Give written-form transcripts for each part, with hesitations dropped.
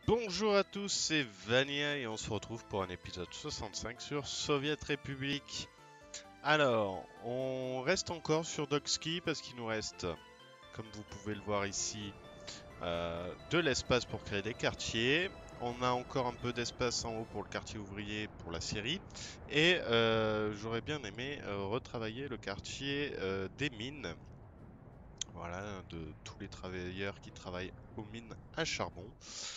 Bonjour à tous, c'est Vania et on se retrouve pour un épisode 65 sur Soviet République. Alors, on reste encore sur Dokski parce qu'il nous reste, comme vous pouvez le voir ici, de l'espace pour créer des quartiers. On a encore un peu d'espace en haut pour le quartier ouvrier pour la Syrie. Et j'aurais bien aimé retravailler le quartier des mines. Voilà, de tous les travailleurs qui travaillent aux mines à charbon.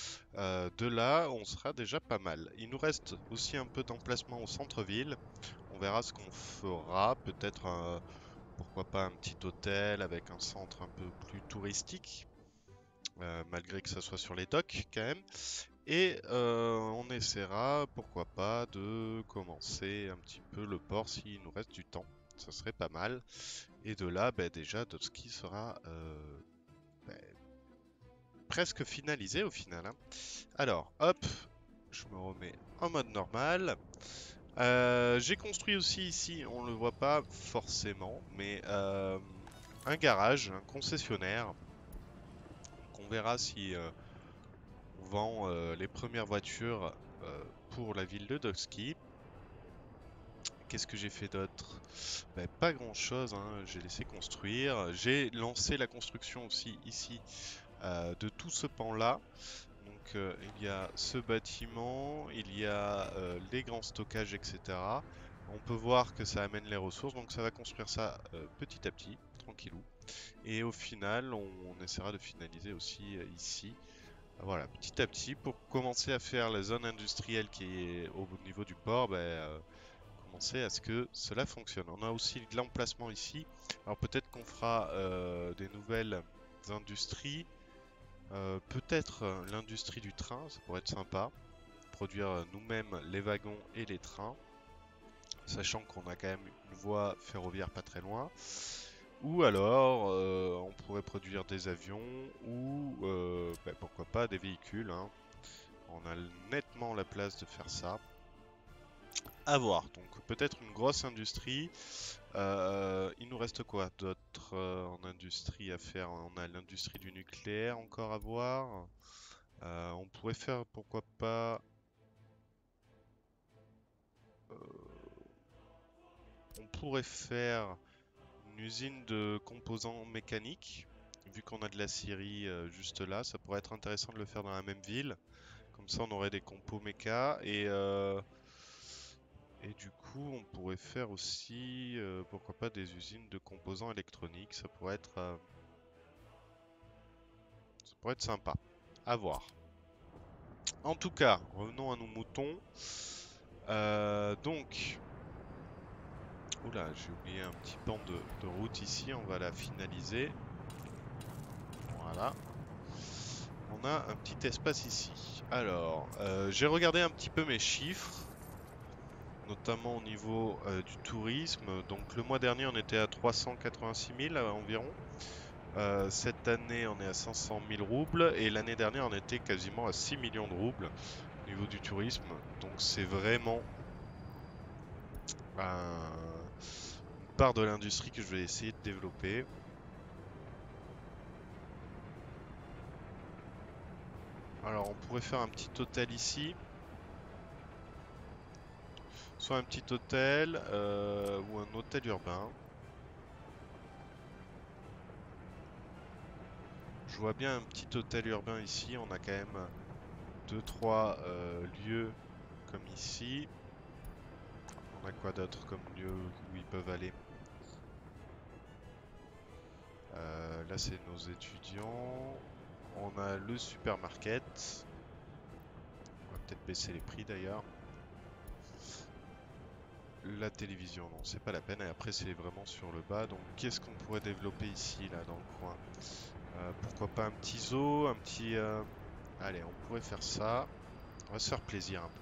De là, on sera déjà pas mal. Il nous reste aussi un peu d'emplacement au centre-ville. On verra ce qu'on fera. Peut-être, pourquoi pas un petit hôtel avec un centre un peu plus touristique, malgré que ça soit sur les docks quand même. Et on essaiera, pourquoi pas, de commencer un petit peu le port s'il nous reste du temps. Ça serait pas mal. Et de là, déjà, Dotski sera ben, presque finalisé au final, hein. Alors, hop, je me remets en mode normal. J'ai construit aussi ici, on le voit pas forcément, mais un garage, un concessionnaire. Donc on verra si on vend les premières voitures pour la ville de Dokski. Qu'est-ce que j'ai fait d'autre? Pas grand-chose, hein, j'ai laissé construire. J'ai lancé la construction aussi ici de tout ce pan-là. Donc il y a ce bâtiment, il y a les grands stockages, etc. On peut voir que ça amène les ressources, donc ça va construire ça petit à petit, tranquillou. Et au final, on essaiera de finaliser aussi ici. Voilà, petit à petit, pour commencer à faire la zone industrielle qui est au niveau du port, commencer à ce que cela fonctionne. On a aussi de l'emplacement ici. Alors peut-être qu'on fera des nouvelles industries. Peut-être l'industrie du train, ça pourrait être sympa. Produire nous-mêmes les wagons et les trains, sachant qu'on a quand même une voie ferroviaire pas très loin. Ou alors, on pourrait produire des avions ou pourquoi pas des véhicules, hein. On a nettement la place de faire ça. À voir. Donc peut-être une grosse industrie. Il nous reste quoi d'autre en industrie à faire? On a l'industrie du nucléaire encore à voir. On pourrait faire, pourquoi pas, on pourrait faire une usine de composants mécaniques. Vu qu'on a de la scierie juste là, ça pourrait être intéressant de le faire dans la même ville. Comme ça, on aurait des compos méca et du coup, on pourrait faire aussi, pourquoi pas, des usines de composants électroniques. Ça pourrait être sympa. À voir. En tout cas, revenons à nos moutons. Donc, oula, j'ai oublié un petit pan de route ici. On va la finaliser. Voilà. On a un petit espace ici. Alors, j'ai regardé un petit peu mes chiffres, notamment au niveau du tourisme. Donc, le mois dernier, on était à 386 000 environ. Cette année, on est à 500 000 roubles. Et l'année dernière, on était quasiment à 6 millions de roubles au niveau du tourisme. Donc, c'est vraiment une part de l'industrie que je vais essayer de développer. Alors, on pourrait faire un petit hôtel ici. Soit un petit hôtel ou un hôtel urbain. Je vois bien un petit hôtel urbain ici. On a quand même 2-3 lieux comme ici. On a quoi d'autre comme lieu où ils peuvent aller? Là, c'est nos étudiants. On a le supermarket. On va peut-être baisser les prix d'ailleurs. La télévision, non, c'est pas la peine. Et après, c'est vraiment sur le bas. Donc, qu'est-ce qu'on pourrait développer ici, là, dans le coin? Pourquoi pas un petit zoo, un petit... Allez, on pourrait faire ça. On va se faire plaisir un peu.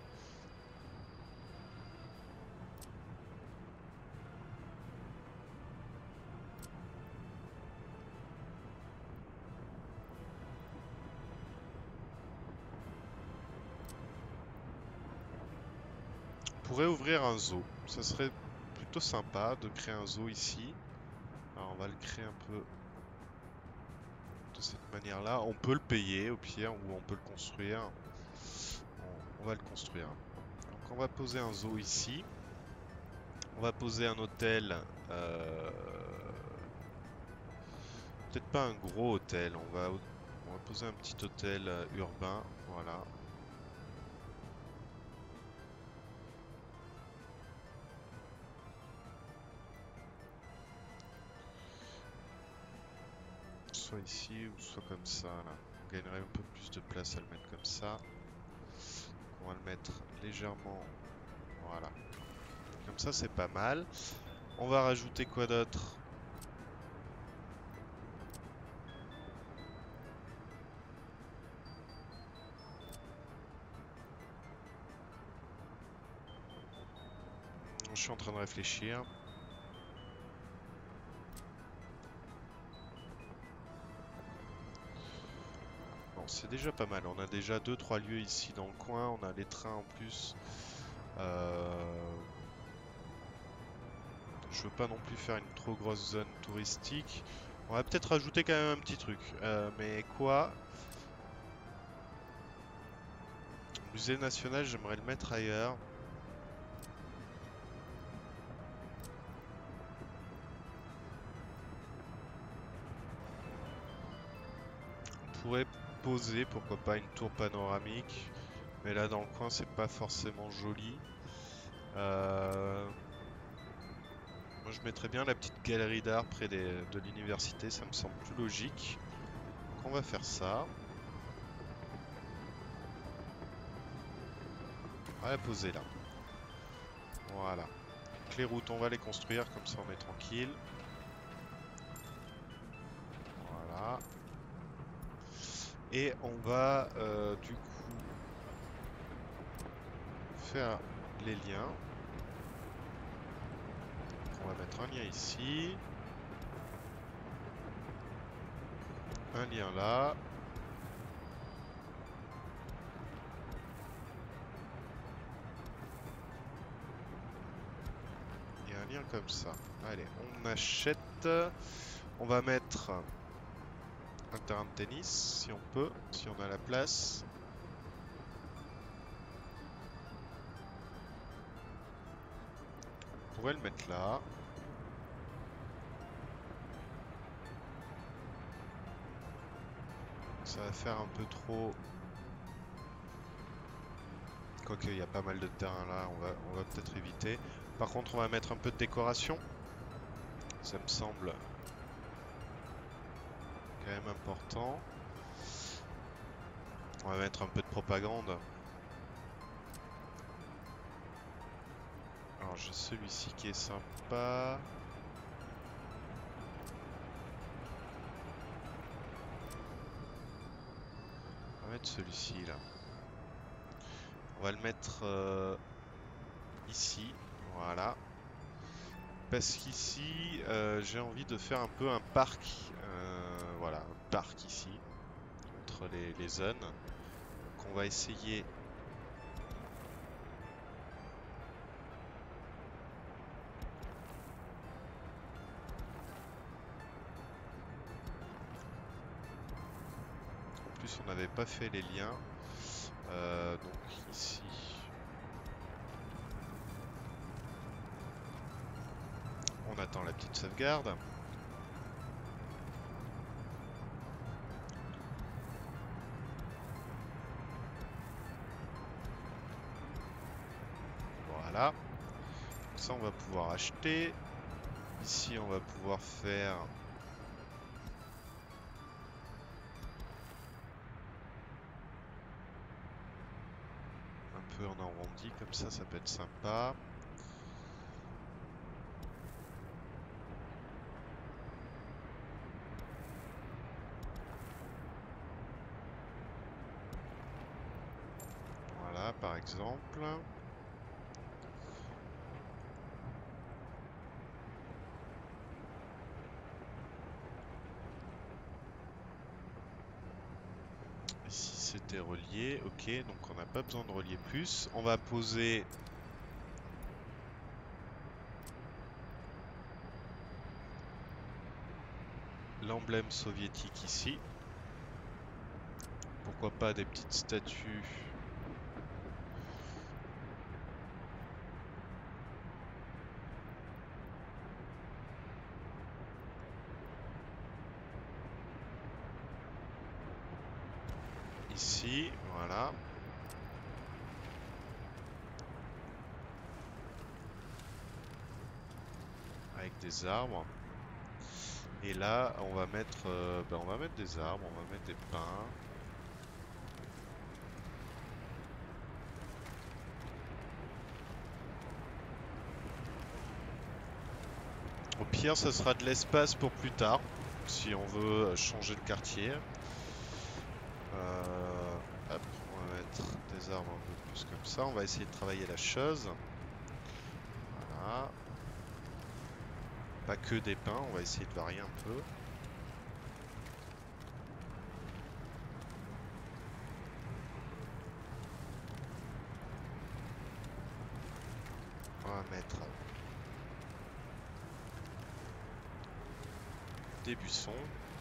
On pourrait ouvrir un zoo. Ça serait plutôt sympa de créer un zoo ici. Alors, on va le créer un peu de cette manière-là. On peut le payer au pire ou on peut le construire. On va le construire. Donc on va poser un zoo ici. On va poser un hôtel. Peut-être pas un gros hôtel. On va poser un petit hôtel urbain. Voilà. Soit ici ou soit comme ça. Là. On gagnerait un peu plus de place à le mettre comme ça. On va le mettre légèrement. Voilà. Comme ça, c'est pas mal. On va rajouter quoi d'autre? Je suis en train de réfléchir. Bon, c'est déjà pas mal. On a déjà 2-3 lieux ici dans le coin. On a les trains en plus. Je veux pas non plus faire une trop grosse zone touristique. On va peut-être rajouter quand même un petit truc. Mais quoi? Musée national, j'aimerais le mettre ailleurs. On pourrait poser, pourquoi pas, une tour panoramique. Mais là, dans le coin, c'est pas forcément joli. Moi, je mettrais bien la petite galerie d'art près de l'université. Ça me semble plus logique. Donc, on va faire ça. On va la poser là. Voilà. Donc, les routes, on va les construire. Comme ça, on est tranquille. Voilà. Et on va du coup faire les liens. On va mettre un lien ici. Un lien là. Et un lien comme ça. Allez, on achète. On va mettre un terrain de tennis si on peut, si on a la place. On pourrait le mettre là. Ça va faire un peu trop. Quoique il y a pas mal de terrain là, on va peut-être éviter. Par contre, on va mettre un peu de décoration. Ça me semble quand même important. On va mettre un peu de propagande. Alors j'ai celui-ci qui est sympa. On va mettre celui-ci là. On va le mettre ici. Voilà. Parce qu'ici, j'ai envie de faire un peu un parc. Voilà, un parc ici. Entre les zones. Donc on va essayer. En plus, on n'avait pas fait les liens. Donc ici. On attend la petite sauvegarde. Voilà. Ça, on va pouvoir acheter. Ici, on va pouvoir faire un peu en arrondi, comme ça peut être sympa. Voilà, par exemple. Ici c'était relié, ok, donc on n'a pas besoin de relier plus. On va poser l'emblème soviétique ici. Pourquoi pas des petites statues. Ici, voilà. Avec des arbres. Et là, on va mettre, on va mettre des arbres, on va mettre des pins. Au pire, ça sera de l'espace pour plus tard, si on veut changer le quartier. Hop, on va mettre des arbres un peu plus comme ça. On va essayer de travailler la chose. Voilà. Pas que des pins, on va essayer de varier un peu. On va mettre des buissons.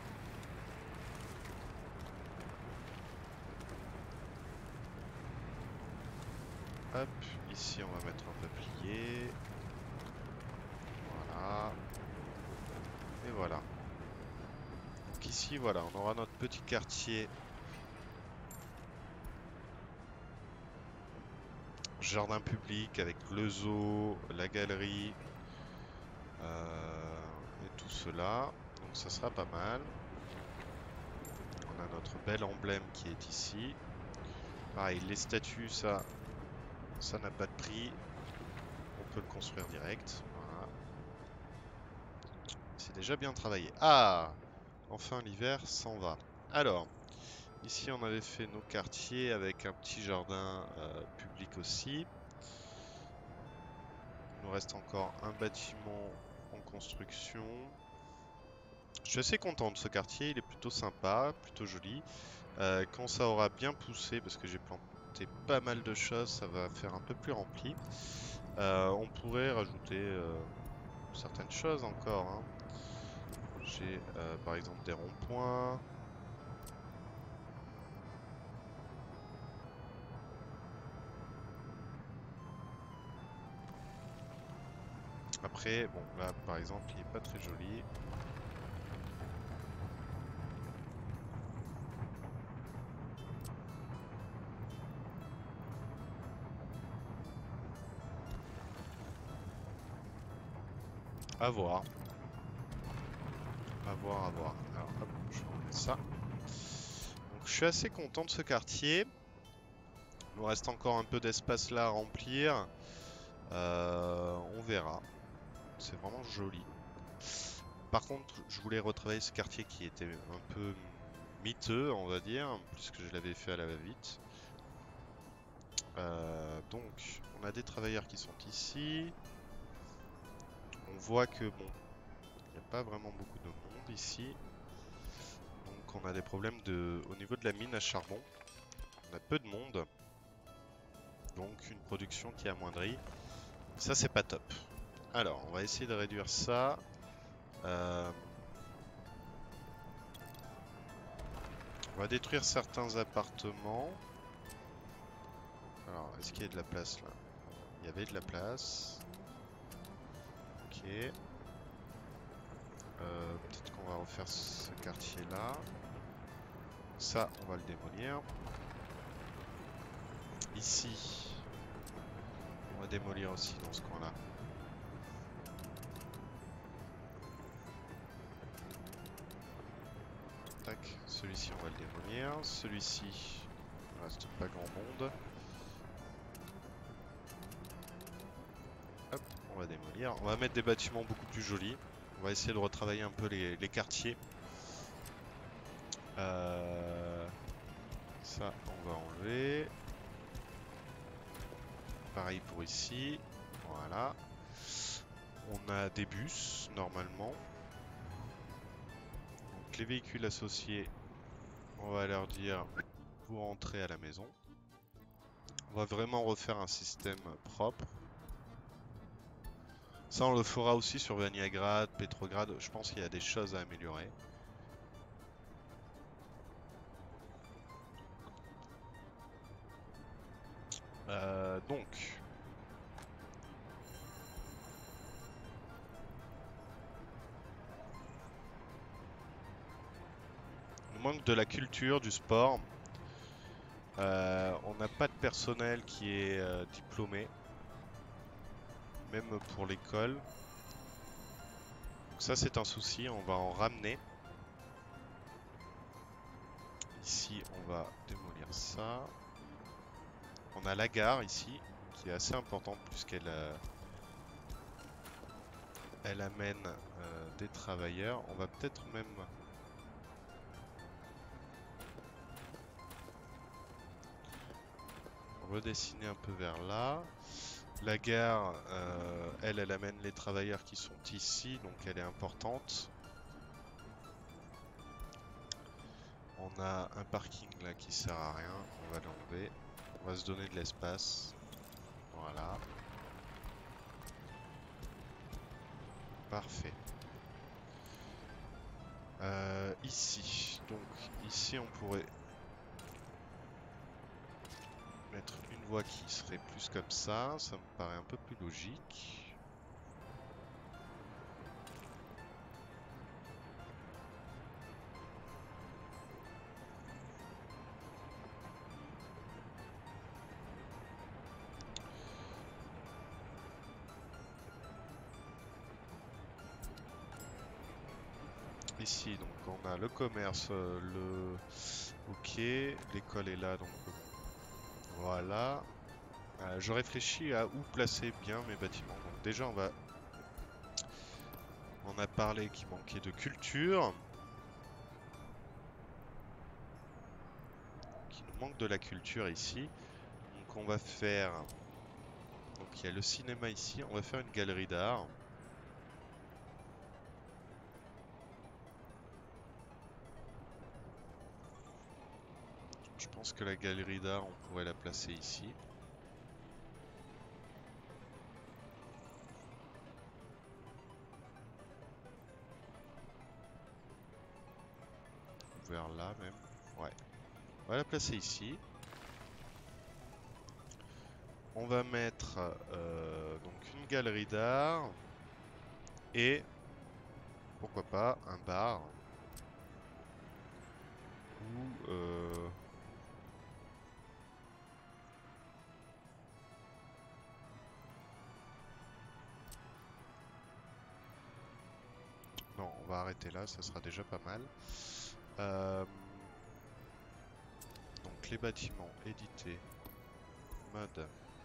Hop, ici on va mettre un peuplier. Voilà. Et voilà. Donc ici, voilà, on aura notre petit quartier. Jardin public avec le zoo, la galerie et tout cela. Donc ça sera pas mal. On a notre bel emblème qui est ici. Pareil, les statues, ça n'a pas de prix. On peut le construire direct. Voilà. C'est déjà bien travaillé. Ah! Enfin l'hiver s'en va. Alors, ici on avait fait nos quartiers avec un petit jardin public aussi. Il nous reste encore un bâtiment en construction. Je suis assez content de ce quartier, il est plutôt sympa, plutôt joli. Quand ça aura bien poussé, parce que j'ai planté pas mal de choses, ça va faire un peu plus rempli. On pourrait rajouter certaines choses encore, hein. J'ai par exemple des ronds-points. Après, bon là par exemple il est pas très joli. À voir. À voir, à voir. Alors hop, je vais enlever ça. Donc je suis assez content de ce quartier. Il nous reste encore un peu d'espace là à remplir. On verra. C'est vraiment joli. Par contre, je voulais retravailler ce quartier qui était un peu miteux, on va dire, puisque je l'avais fait à la va-vite. Donc, on a des travailleurs qui sont ici. On voit que, bon, il n'y a pas vraiment beaucoup de monde ici. Donc, on a des problèmes au niveau de la mine à charbon. On a peu de monde. Donc, une production qui est amoindrie. Ça, c'est pas top. Alors, on va essayer de réduire ça. On va détruire certains appartements. Alors, est-ce qu'il y a de la place là? Il y avait de la place. Ok. Peut-être qu'on va refaire ce quartier là. Ça, on va le démolir. Ici, on va démolir aussi dans ce coin là. Tac, celui-ci on va le démolir. Celui-ci, il reste pas grand monde. Hop, on va démolir. On va mettre des bâtiments beaucoup plus jolis. On va essayer de retravailler un peu les quartiers. Ça, on va enlever. Pareil pour ici. Voilà. On a des bus, normalement. Donc les véhicules associés, on va leur dire, vous rentrez à la maison. On va vraiment refaire un système propre. Ça, on le fera aussi sur Vaniagrad, Petrograd. Je pense qu'il y a des choses à améliorer. Donc, il nous manque de la culture, du sport. On n'a pas de personnel qui est diplômé, même pour l'école. Donc ça c'est un souci, on va en ramener. Ici on va démolir ça. On a la gare ici, qui est assez importante puisqu'elle elle amène des travailleurs. On va peut-être même redessiner un peu vers là. La gare, elle amène les travailleurs qui sont ici, donc elle est importante. On a un parking là qui sert à rien, on va l'enlever. On va se donner de l'espace. Voilà. Parfait. Ici, donc ici on pourrait mettre une voie qui serait plus comme ça me paraît un peu plus logique. Ici, donc on a le commerce, le... Ok, l'école est là, donc voilà. Je réfléchis à où placer bien mes bâtiments. Donc déjà, on a parlé qu'il manquait de culture. Qu'il nous manque de la culture ici. Donc on va faire... Donc il y a le cinéma ici, on va faire une galerie d'art. Je pense que la galerie d'art, on pourrait la placer ici. Vers là même. Ouais. On va la placer ici. On va mettre donc une galerie d'art et pourquoi pas un bar ou non, on va arrêter là, ça sera déjà pas mal. Euh, Donc les bâtiments édités, mode.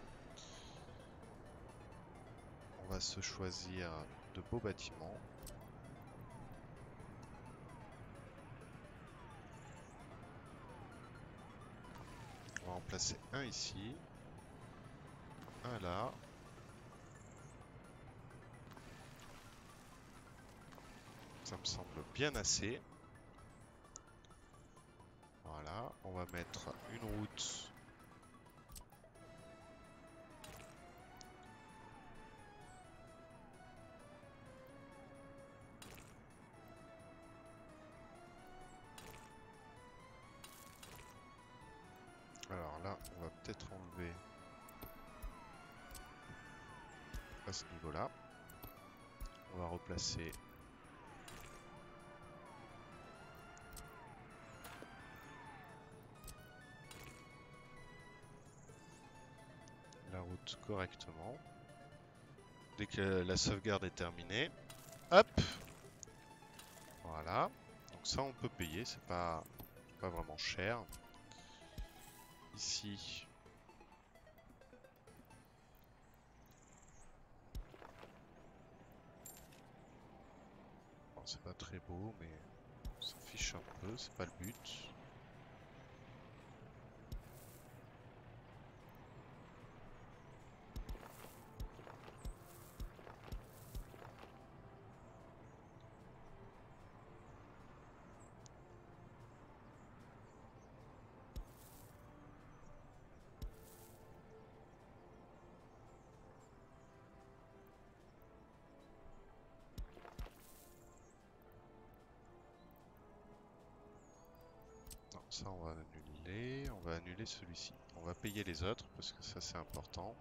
On va se choisir de beaux bâtiments. On va en placer un ici, un là. Ça me semble bien assez. Voilà, on va mettre une route. Alors là, on va peut-être enlever à ce niveau-là. On va replacer la route correctement. Dès que la sauvegarde est terminée, hop! Voilà. Donc ça, on peut payer, c'est pas vraiment cher. Ici, bon, c'est pas très beau, mais on s'en fiche un peu, c'est pas le but. Non, ça on va annuler celui-ci. On on va payer les autres parce que ça c'est important.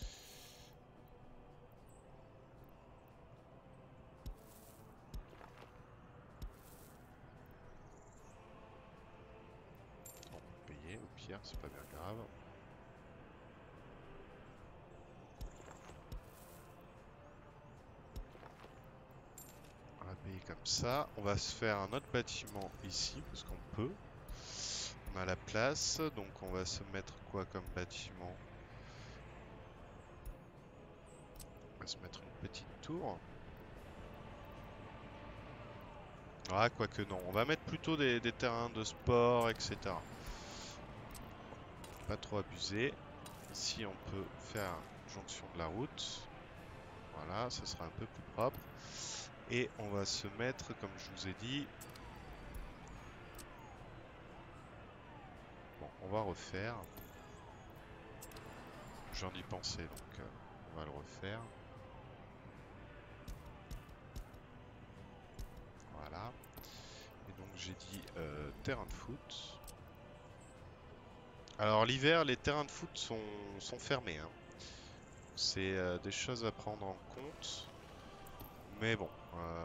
On va payer, au pire, c'est pas bien grave. On va payer comme ça. On va se faire un autre bâtiment ici parce qu'on peut. On a la place, donc on va se mettre quoi comme bâtiment? On va se mettre une petite tour. Ah, quoique non. On va mettre plutôt des terrains de sport, etc. Pas trop abuser. Ici, on peut faire jonction de la route. Voilà, ça sera un peu plus propre. Et on va se mettre, comme je vous ai dit... Bon, on va refaire. J'en ai pensé, donc on va le refaire. Voilà. Et donc j'ai dit terrain de foot. Alors l'hiver, les terrains de foot sont fermés, hein. C'est des choses à prendre en compte. Mais bon,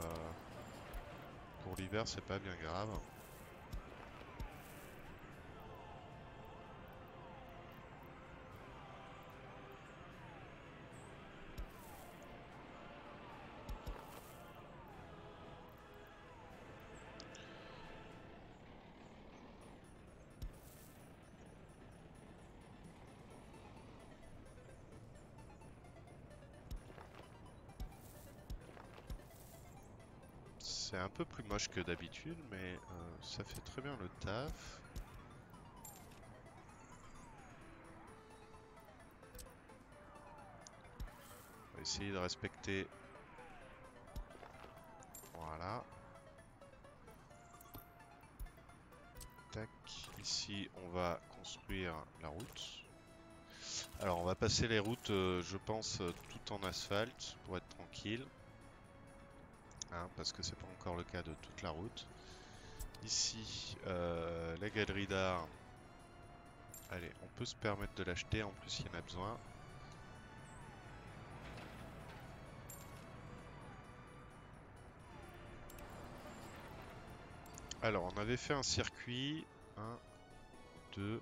pour l'hiver, c'est pas bien grave. C'est un peu plus moche que d'habitude, mais ça fait très bien le taf. On va essayer de respecter. Voilà. Tac. Ici, on va construire la route. Alors, on va passer les routes, je pense, tout en asphalte pour être tranquille. Hein, parce que c'est pas encore le cas de toute la route. Ici, la galerie d'art. Allez, on peut se permettre de l'acheter, en plus il y en a besoin. Alors, on avait fait un circuit. 1, 2,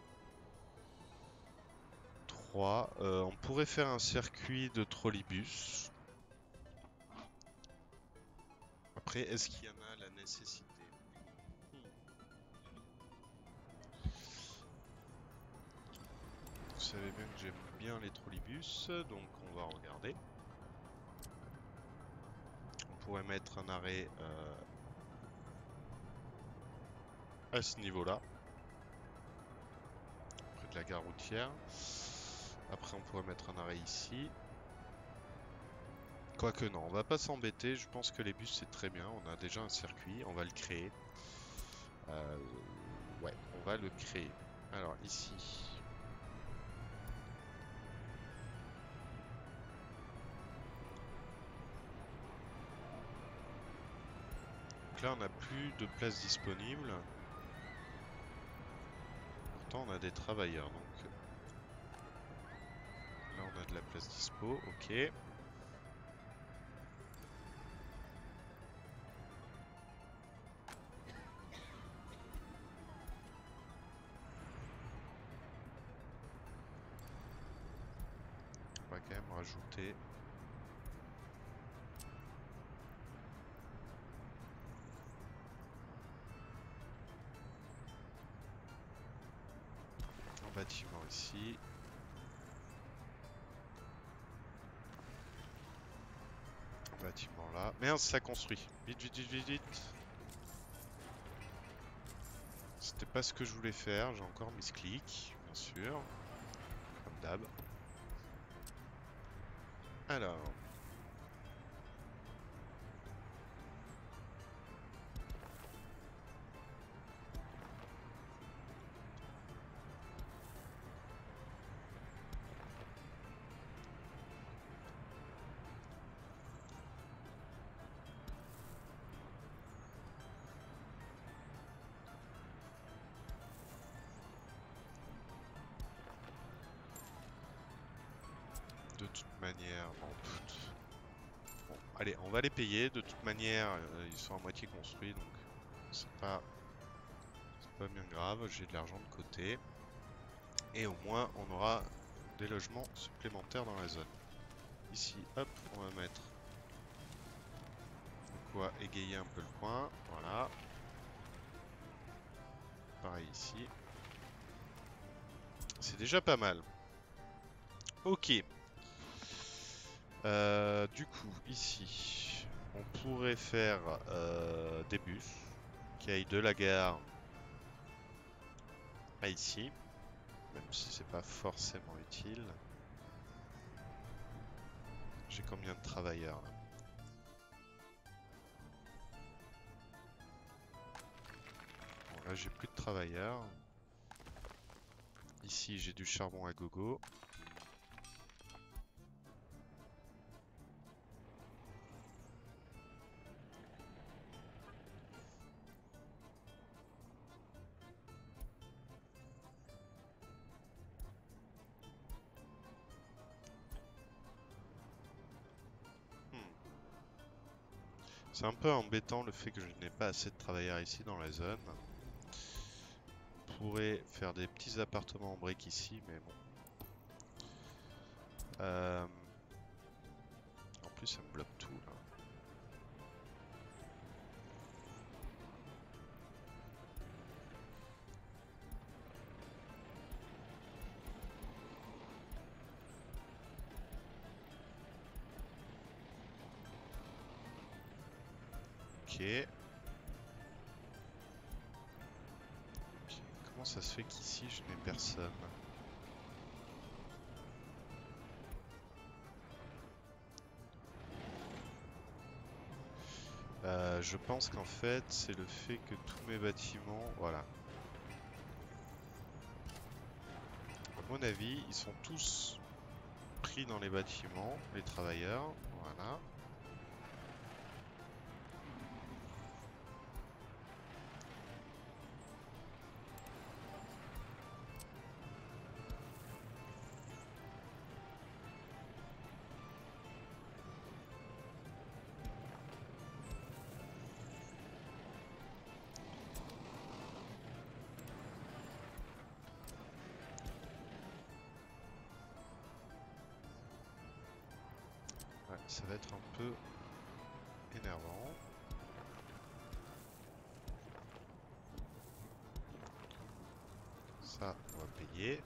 3. On pourrait faire un circuit de trolleybus. Après, est-ce qu'il y en a la nécessité? Vous savez bien que j'aime bien les trolleybus, donc on va regarder. On pourrait mettre un arrêt à ce niveau-là, près de la gare routière. Après, on pourrait mettre un arrêt ici. Quoique non, on va pas s'embêter. Je pense que les bus c'est très bien. On a déjà un circuit, on va le créer. Ouais, on va le créer. Alors ici. Donc là, on n'a plus de place disponible. Pourtant, on a des travailleurs. Donc là, on a de la place dispo. Ok. On va quand même rajouter. Un bâtiment ici. Un bâtiment là. Merde, ça construit. Vite, vite, vite, vite, vite. C'était pas ce que je voulais faire. J'ai encore mis ce clic, bien sûr. Comme d'hab. Alors. toute manière, bon, bon, allez, on va les payer. De toute manière, ils sont à moitié construits, donc c'est pas bien grave. J'ai de l'argent de côté. Et au moins, on aura des logements supplémentaires dans la zone. Ici, hop, on va mettre de quoi égayer un peu le coin. Voilà. Pareil ici. C'est déjà pas mal. Ok. Du coup, ici, on pourrait faire des bus qui aillent de la gare à ici, même si c'est pas forcément utile. J'ai combien de travailleurs là? Bon, là j'ai plus de travailleurs. Ici j'ai du charbon à gogo. Hmm. C'est un peu embêtant le fait que je n'ai pas assez de travailleurs ici dans la zone. On pourrait faire des petits appartements en briques ici, mais bon. En plus ça me bloque tout là. Ok. Comment ça se fait qu'ici je n'ai personne? Je pense qu'en fait c'est le fait que tous mes bâtiments, voilà. À mon avis, ils sont tous pris dans les bâtiments, les travailleurs, voilà. Ouais, ça va être un peu énervant. Ça, on va payer.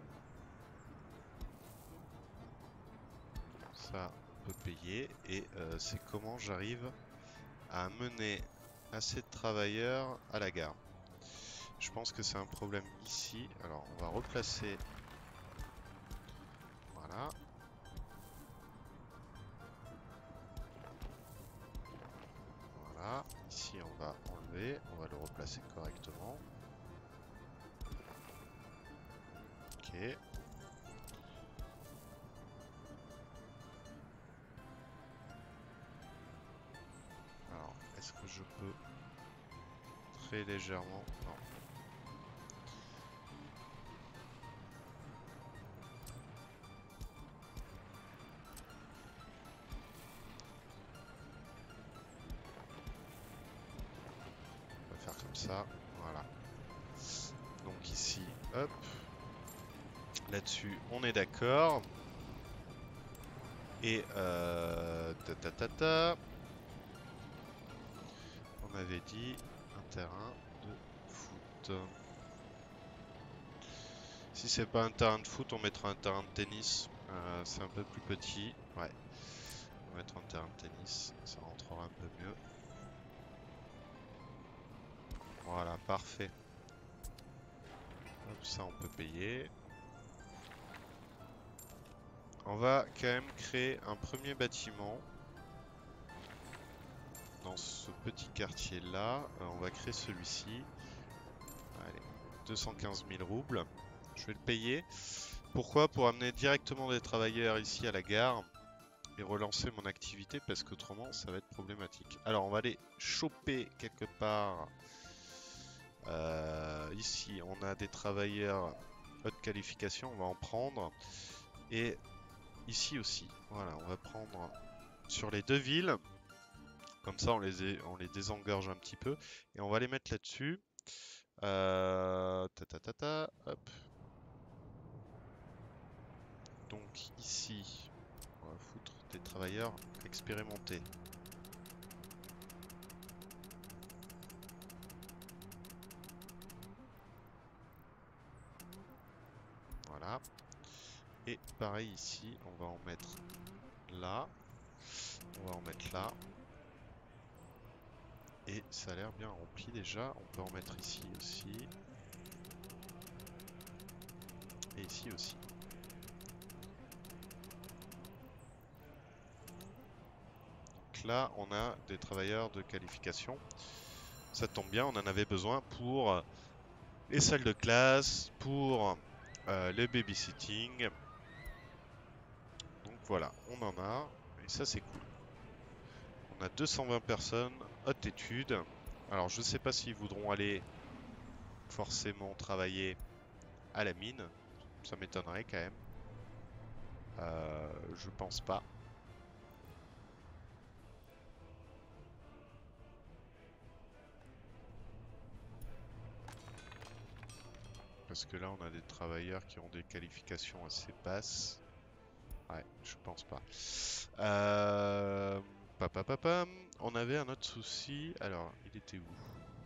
Ça, on peut payer. Et c'est comment j'arrive à amener assez de travailleurs à la gare. Je pense que c'est un problème ici. Alors, on va replacer. Voilà. Voilà. Ici, on va enlever. On va le replacer correctement. Ok. Alors, est-ce que je peux très légèrement... Non. On va faire comme ça. Voilà. Donc ici, hop. Là-dessus, on est d'accord. Et on avait dit un terrain de foot. Si c'est pas un terrain de foot, on mettra un terrain de tennis. C'est un peu plus petit. Ouais. On va mettre un terrain de tennis. Ça rentrera un peu mieux. Voilà, parfait. Hop, ça on peut payer. On va quand même créer un premier bâtiment dans ce petit quartier là. On va créer celui-ci. Allez, 215 000 roubles. Je vais le payer. Pourquoi? Pour amener directement des travailleurs ici à la gare et relancer mon activité parce qu'autrement ça va être problématique. Alors on va aller choper quelque part. Ici on a des travailleurs haute qualification, on va en prendre. Et ici aussi. Voilà, on va prendre sur les deux villes. Comme ça, on les désengorge un petit peu. Et on va les mettre là-dessus. Hop. Donc ici, on va foutre des travailleurs expérimentés. Voilà. Et pareil ici, on va en mettre là. On va en mettre là. Et ça a l'air bien rempli déjà. On peut en mettre ici aussi. Et ici aussi. Donc là, on a des travailleurs de qualification. Ça tombe bien, on en avait besoin pour les salles de classe, pour le babysitting. Donc voilà, on en a. Et ça, c'est cool. On a 220 personnes, haute étude. Alors, je sais pas s'ils voudront aller forcément travailler à la mine. Ça m'étonnerait quand même. Je pense pas. Parce que là, on a des travailleurs qui ont des qualifications assez basses. Ouais, je pense pas. Papapapam. On avait un autre souci. Alors, il était où?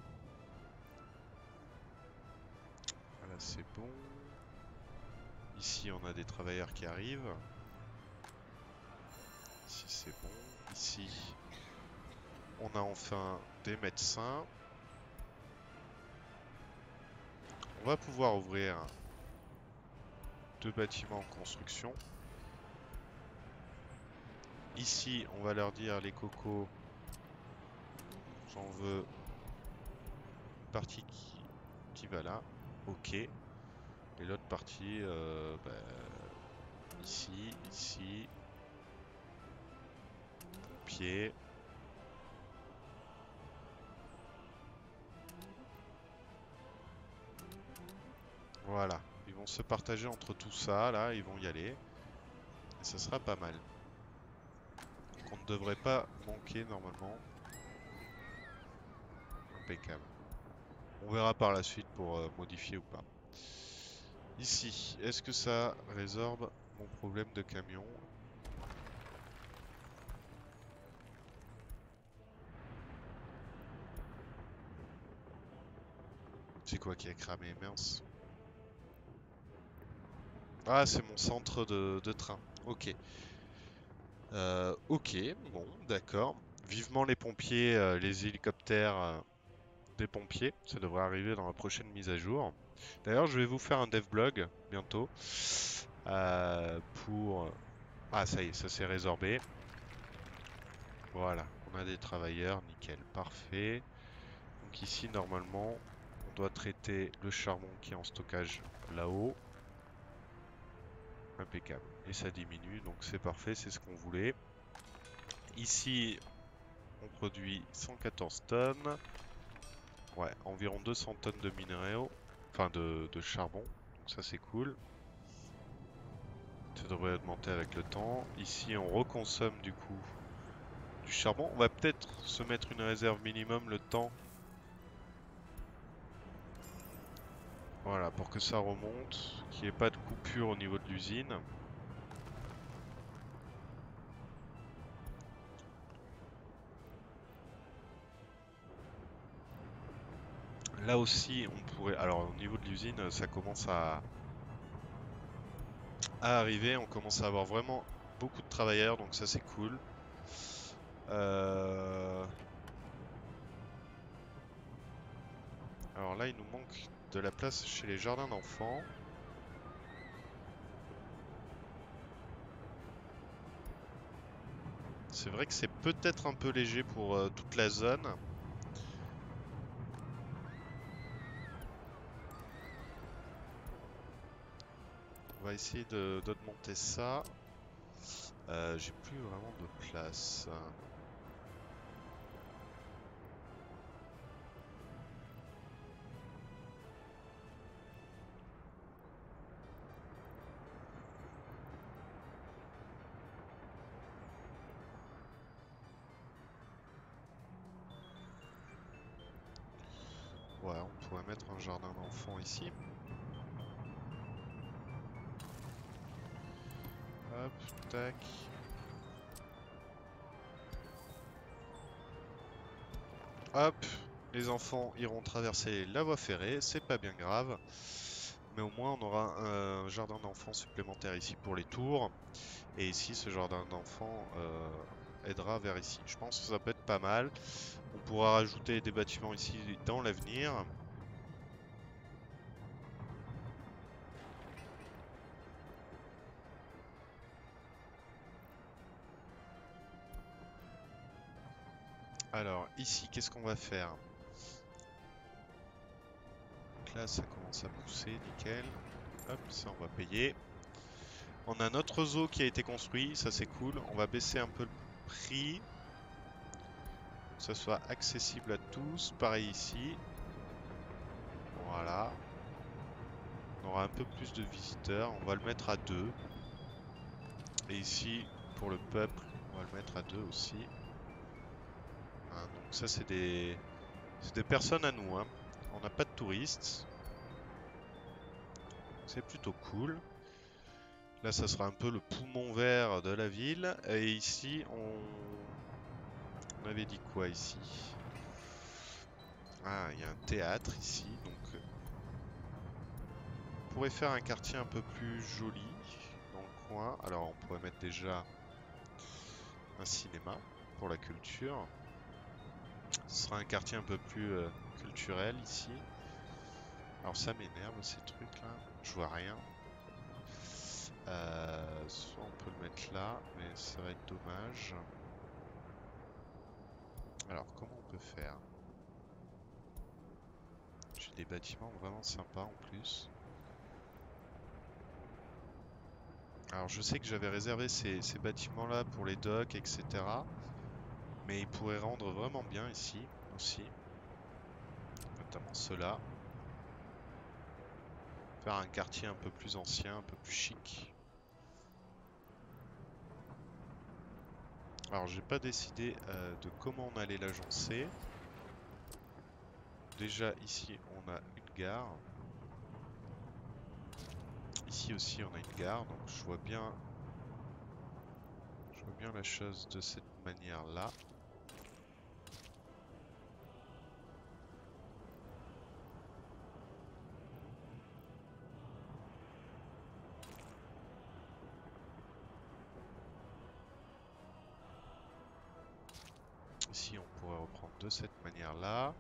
Voilà, c'est bon. Ici, on a des travailleurs qui arrivent. Ici, c'est bon. Ici, on a enfin des médecins. On va pouvoir ouvrir 2 bâtiments en construction. Ici, on va leur dire, les cocos, j'en veux une partie qui va là. Ok. Et l'autre partie, ici, ici, pied. Voilà. Ils vont se partager entre tout ça, là, ils vont y aller. Et ça sera pas mal. Donc on ne devrait pas manquer normalement. Impeccable. On verra par la suite pour modifier ou pas. Ici, est-ce que ça résorbe mon problème de camion? C'est quoi qui a cramé, mince? Ah, c'est mon centre de train. Ok. Ok, bon, d'accord. Vivement les pompiers, les hélicoptères des pompiers. Ça devrait arriver dans la prochaine mise à jour. D'ailleurs, je vais vous faire un devblog bientôt. Pour... Ah, ça y est, ça s'est résorbé. Voilà, on a des travailleurs, nickel, parfait. Donc ici, normalement, on doit traiter le charbon qui est en stockage là-haut. Impeccable. Et ça diminue, donc c'est parfait, c'est ce qu'on voulait. Ici, on produit 114 tonnes. Ouais, environ 200 tonnes de minéraux, enfin de charbon. Donc ça c'est cool. Ça devrait augmenter avec le temps. Ici, on reconsomme du coup du charbon. On va peut-être se mettre une réserve minimum le temps. Voilà, pour que ça remonte, qu'il n'y ait pas de coupure au niveau de l'usine. Là aussi, on pourrait... Alors, au niveau de l'usine, ça commence à arriver. On commence à avoir vraiment beaucoup de travailleurs, donc ça c'est cool. Alors là, il nous manque de la place chez les jardins d'enfants. C'est vrai que c'est peut-être un peu léger pour toute la zone. On va essayer d'augmenter ça. J'ai plus vraiment de place. Ouais, on pourrait mettre un jardin d'enfants ici. Hop, tac. Hop, les enfants iront traverser la voie ferrée, c'est pas bien grave. Mais au moins on aura un jardin d'enfants supplémentaire ici pour les tours. Et ici, ce jardin d'enfants aidera vers ici. Je pense que ça peut être pas mal. On pourra rajouter des bâtiments ici dans l'avenir. Alors, ici, qu'est-ce qu'on va faire? Donc là, ça commence à pousser, nickel. Hop, ça, on va payer. On a notre zoo qui a été construit, ça c'est cool. On va baisser un peu le prix. Que ça soit accessible à tous. Pareil ici. Voilà. On aura un peu plus de visiteurs. On va le mettre à 2. Et ici, pour le peuple, on va le mettre à 2 aussi. Hein, donc ça, c'est des personnes à nous. Hein. On n'a pas de touristes. C'est plutôt cool. Là, ça sera un peu le poumon vert de la ville. Et ici, on avait dit quoi ici? Ah, il y a un théâtre ici. Donc, on pourrait faire un quartier un peu plus joli dans le coin. Alors, on pourrait mettre déjà un cinéma pour la culture. Ce sera un quartier un peu plus culturel ici. Alors ça m'énerve ces trucs là, je vois rien. Soit on peut le mettre là, mais ça va être dommage. Alors comment on peut faire? J'ai des bâtiments vraiment sympas en plus. Alors je sais que j'avais réservé ces bâtiments là pour les docks, etc. Mais ils pourraient rendre vraiment bien ici aussi. Notamment ceux-là. Faire un quartier un peu plus ancien, un peu plus chic. Alors j'ai pas décidé de comment on allait l'agencer. Déjà ici on a une gare. Ici aussi on a une gare, donc je vois bien la chose de cette manière là. Ici on pourrait reprendre de cette manière là.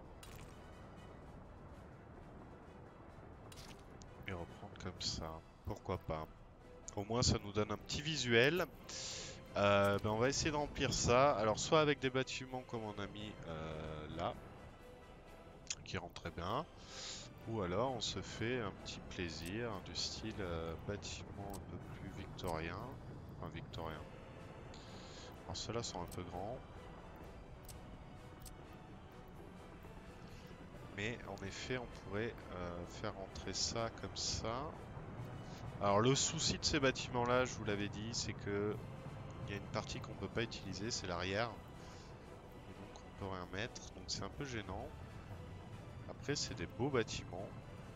Et reprendre comme ça. Pourquoi pas. Au moins ça nous donne un petit visuel. Ben on va essayer de remplir ça. Alors soit avec des bâtiments comme on a mis là, qui rentrent très bien. Ou alors on se fait un petit plaisir du style bâtiment un peu plus victorien. Enfin victorien. Alors ceux-là sont un peu grands. Mais en effet on pourrait faire rentrer ça comme ça. Alors le souci de ces bâtiments là, je vous l'avais dit, c'est que il y a une partie qu'on peut pas utiliser, c'est l'arrière. Et donc on peut rien mettre, donc c'est un peu gênant. Après c'est des beaux bâtiments.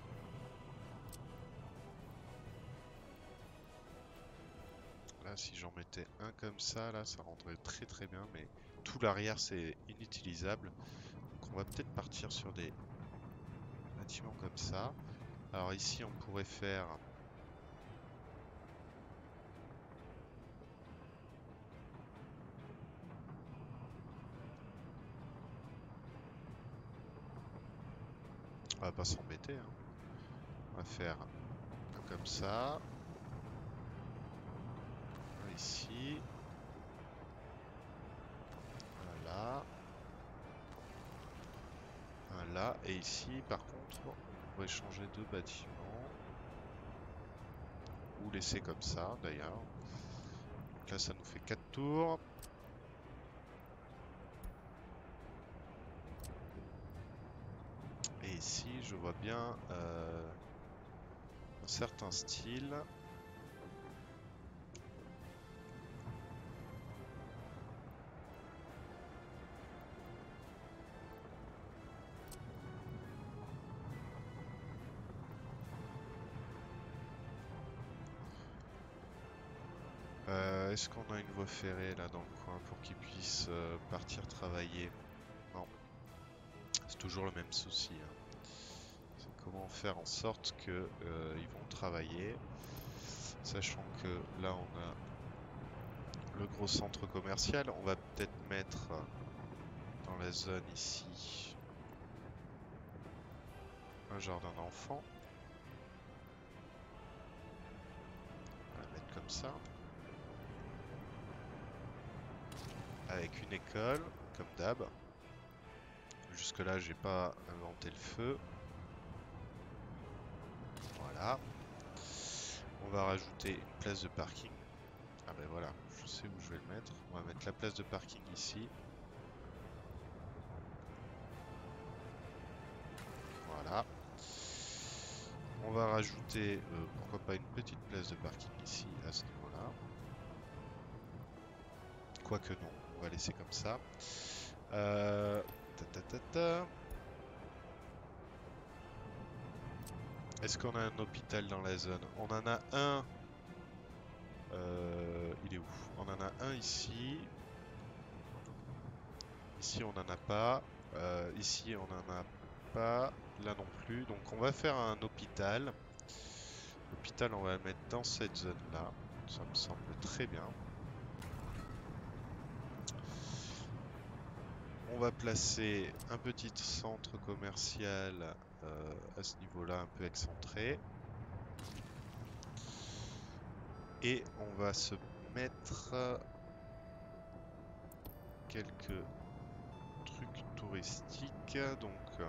Là si j'en mettais un comme ça, là ça rendrait très très bien, mais tout l'arrière c'est inutilisable. Donc on va peut-être partir sur des bâtiments comme ça. Alors ici on pourrait faire... On va pas s'embêter, hein. On va faire un comme ça. Un ici. Voilà. Un là. Et ici par contre on pourrait changer de bâtiment. Ou laisser comme ça d'ailleurs. Donc là ça nous fait 4 tours. Et ici je vois bien un certain style. Est-ce qu'on a une voie ferrée là dans le coin pour qu'ils puissent partir travailler? Non. C'est toujours le même souci, hein. C'est comment faire en sorte que ils vont travailler. Sachant que là on a le gros centre commercial. On va peut-être mettre dans la zone ici un jardin d'enfants. On va le mettre comme ça. Avec une école, comme d'hab. Jusque là j'ai pas inventé le feu. Voilà. On va rajouter une place de parking. Ah ben voilà, je sais où je vais le mettre. On va mettre la place de parking ici. Voilà. On va rajouter, pourquoi pas, une petite place de parking ici, à ce niveau-là. Quoique non, on va laisser comme ça. Ta, ta, ta, ta. Est-ce qu'on a un hôpital dans la zone? On en a un. Il est où? On en a un ici. Ici, on n'en a pas. Ici, on n'en a pas. Là non plus. Donc, on va faire un hôpital. L'hôpital, on va le mettre dans cette zone-là. Ça me semble très bien. On va placer un petit centre commercial à ce niveau-là, un peu excentré. Et on va se mettre quelques trucs touristiques. Donc,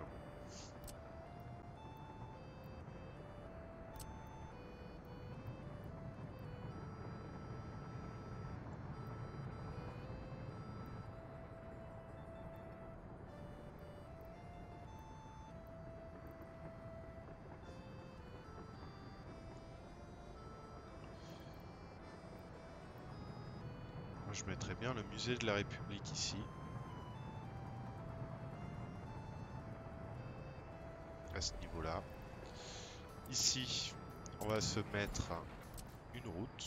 moi, je mettrais bien le musée de la République ici. À ce niveau-là. Ici, on va se mettre une route.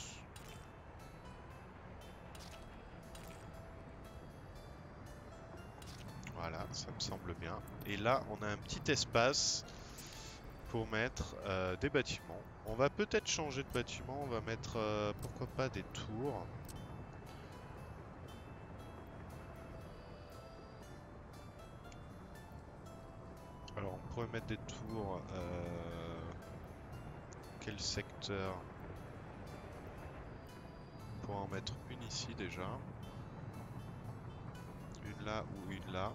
Voilà, ça me semble bien. Et là, on a un petit espace pour mettre des bâtiments. On va peut-être changer de bâtiment. On va mettre, pourquoi pas, des tours. Alors, on pourrait mettre des tours. Quel secteur? On pourrait en mettre une ici déjà. Une là ou une là.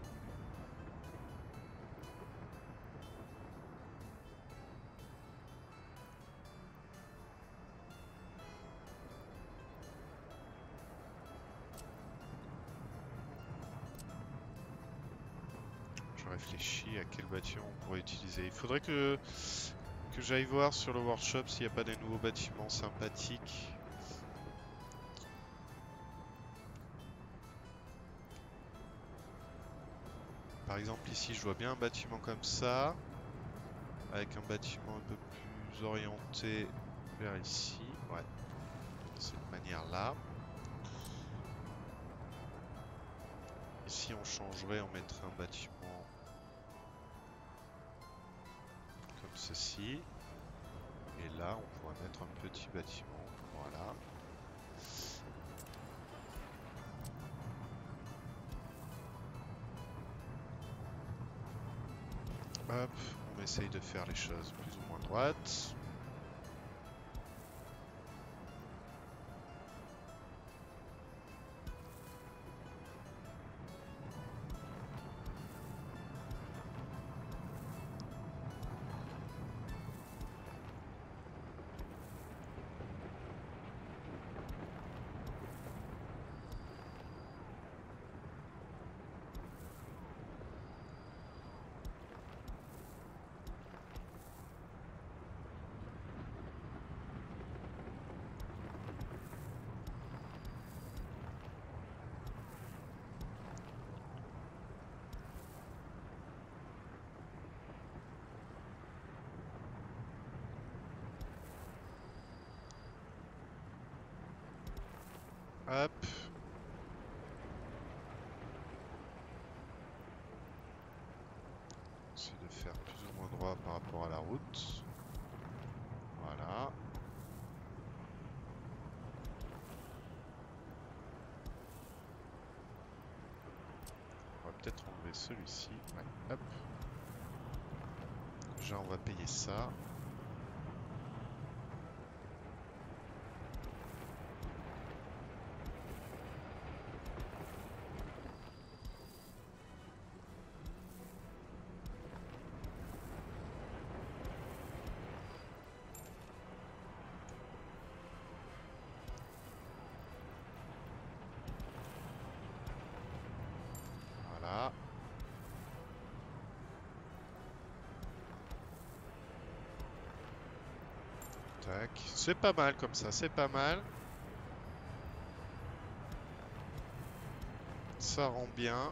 Je réfléchis à quel bâtiment on pourrait utiliser. Il faudrait que j'aille voir sur le workshop s'il n'y a pas des nouveaux bâtiments sympathiques. Par exemple ici je vois bien un bâtiment comme ça, avec un bâtiment un peu plus orienté vers ici, ouais, de cette manière là. Ici on changerait, on mettrait un bâtiment comme ceci, et là on pourrait mettre un petit bâtiment, voilà. Hop, on essaye de faire les choses plus ou moins droites. Hop. C'est de faire plus ou moins droit par rapport à la route. Voilà. On va peut-être enlever celui-ci. Ouais. Hop. Déjà, on va payer ça. Voilà. Tac. C'est pas mal comme ça, c'est pas mal. Ça rend bien.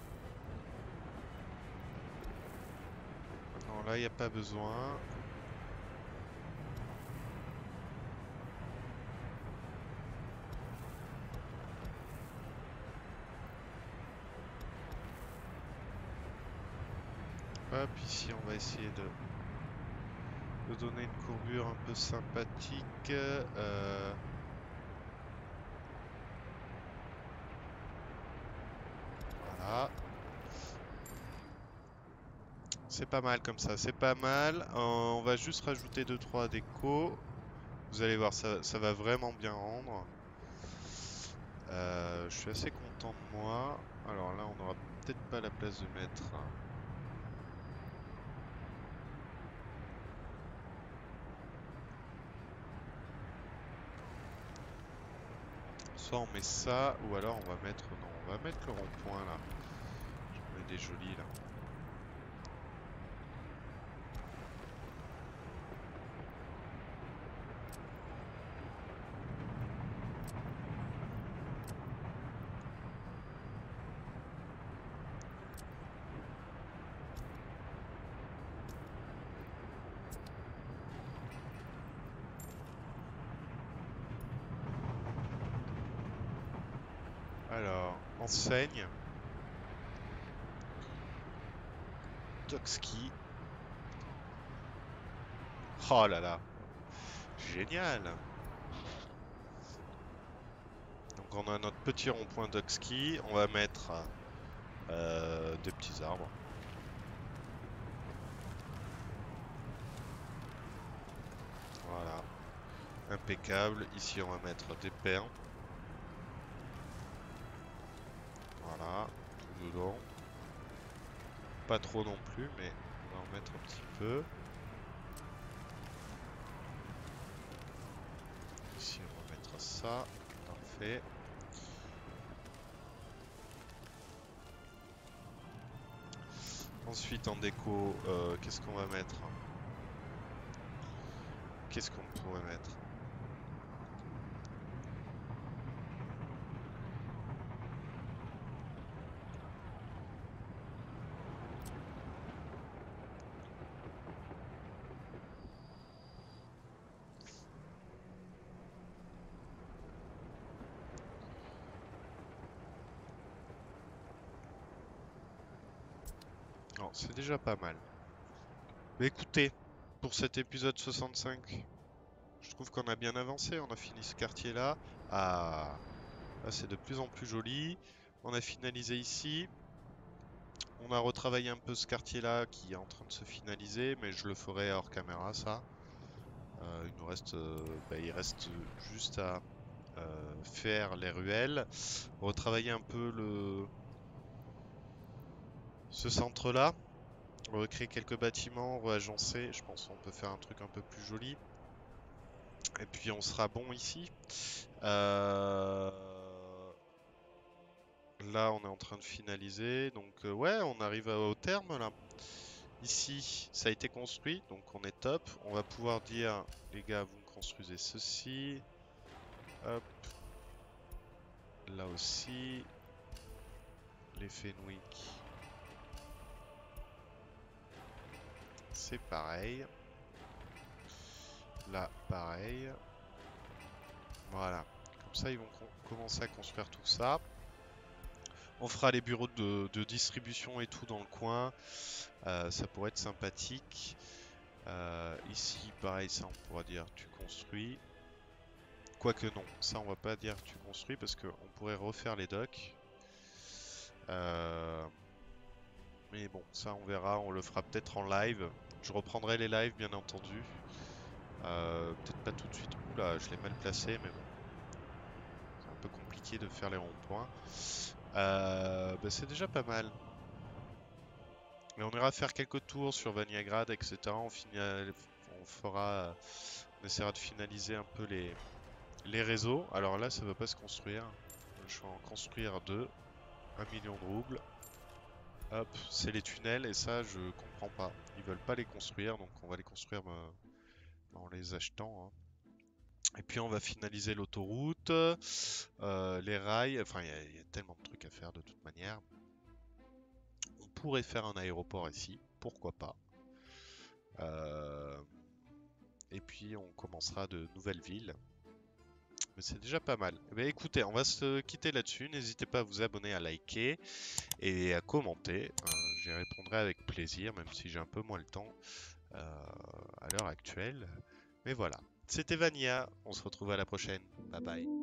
Non, là, il n'y a pas besoin. Hop, ici, on va essayer de donner une courbure un peu sympathique. Voilà. C'est pas mal comme ça, c'est pas mal. On va juste rajouter 2-3 décos. Vous allez voir, ça va vraiment bien rendre. Je suis assez content de moi. Alors là, on n'aura peut-être pas la place de mettre. Soit on met ça, ou alors on va mettre. Non, on va mettre le rond-point là. J'en ai des jolis là. Alors, enseigne. Tokski. Oh là là. Génial. Donc on a notre petit rond-point Dokski. On va mettre des petits arbres. Voilà. Impeccable. Ici on va mettre des perles. Voilà. Tout dedans. Pas trop non plus, mais on va en mettre un petit peu. Ici on va mettre ça. Parfait. Ensuite en déco, qu'est-ce qu'on va mettre? Qu'est-ce qu'on pourrait mettre? Non, c'est déjà pas mal. Mais écoutez, pour cet épisode 65, je trouve qu'on a bien avancé. On a fini ce quartier-là. Ah, là, c'est de plus en plus joli. On a finalisé ici. On a retravaillé un peu ce quartier-là qui est en train de se finaliser, mais je le ferai hors caméra, ça. Il nous reste, il reste juste à faire les ruelles, retravailler un peu ce centre-là, recréer quelques bâtiments, reagencer. Je pense qu'on peut faire un truc un peu plus joli. Et puis on sera bon ici. Euh, Là, on est en train de finaliser. Donc ouais, on arrive au terme là. Ici, ça a été construit, donc on est top. On va pouvoir dire, les gars, vous me construisez ceci. Hop. Là aussi. Les Fenwick. C'est pareil. Là, pareil. Voilà. Comme ça, ils vont commencer à construire tout ça. On fera les bureaux de distribution et tout dans le coin. Ça pourrait être sympathique. Ici, pareil, ça on pourra dire tu construis. Quoique non, ça on va pas dire tu construis parce qu'on pourrait refaire les docks. Mais bon, ça on verra, on le fera peut-être en live. Je reprendrai les lives bien entendu. Peut-être pas tout de suite. Oula, je l'ai mal placé, mais bon. C'est un peu compliqué de faire les ronds-points. Bah, c'est déjà pas mal. Mais on ira faire quelques tours sur Vaniagrad, etc. On fera, on essaiera de finaliser un peu les réseaux. Alors là, ça va pas se construire. Je vais en construire deux. 1 million de roubles. Hop, c'est les tunnels et ça, je comprends pas. Ils veulent pas les construire, donc on va les construire en les achetant, hein. Et puis on va finaliser l'autoroute, les rails. Enfin, il y a tellement de trucs à faire de toute manière. On pourrait faire un aéroport ici, pourquoi pas. Euh, Et puis on commencera de nouvelles villes. Mais c'est déjà pas mal. Eh bien, écoutez, on va se quitter là-dessus. N'hésitez pas à vous abonner, à liker et à commenter. J'y répondrai avec plaisir, même si j'ai un peu moins le temps à l'heure actuelle. Mais voilà. C'était Vania. On se retrouve à la prochaine. Bye bye.